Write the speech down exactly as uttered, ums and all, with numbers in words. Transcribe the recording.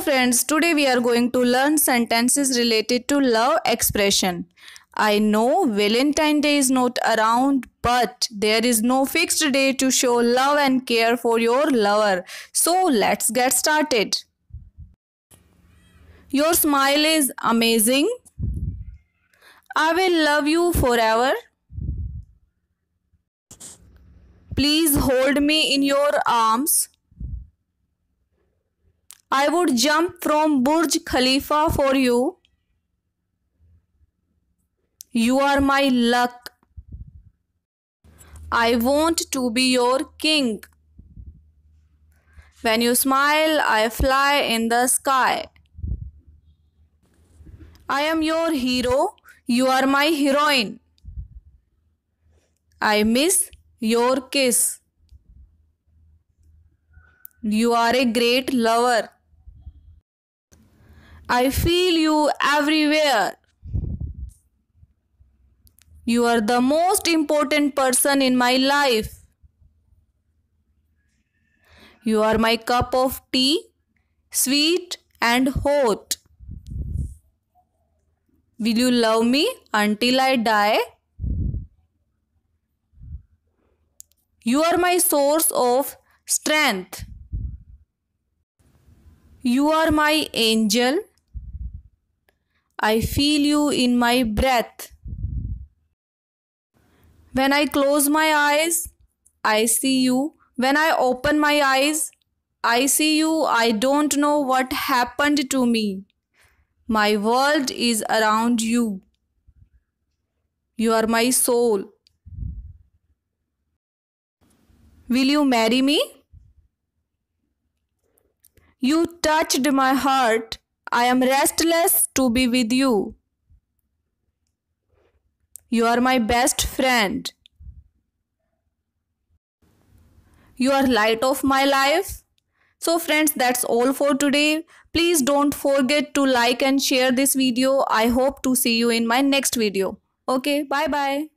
friends, today we are going to learn sentences related to love expression. I know Valentine Day is not around, but there is no fixed day to show love and care for your lover. So let's get started. Your smile is amazing. I will love you forever. Please hold me in your arms. I would jump from Burj Khalifa for you. You are my luck. I want to be your king. When you smile, I fly in the sky. I am your hero. You are my heroine. I miss your kiss. You are a great lover. I feel you everywhere. You are the most important person in my life. You are my cup of tea, sweet and hot. Will you love me until I die? You are my source of strength. You are my angel. I feel you in my breath. When I close my eyes, I see you. When I open my eyes, I see you. I don't know what happened to me. My world is around you. You are my soul. Will you marry me? You touched my heart. I am restless to be with you. You are my best friend. You are light of my life. So friends, that's all for today. Please don't forget to like and share this video. I hope to see you in my next video. Okay, bye bye.